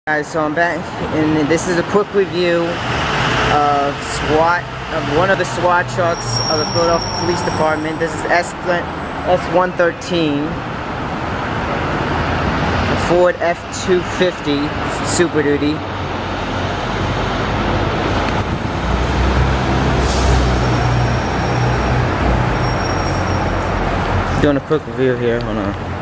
Guys, so I'm back, and this is a quick review of SWAT, of one of the SWAT trucks of the Philadelphia Police Department. This is S113, the Ford F250 Super Duty. Doing a quick review here. Hold on.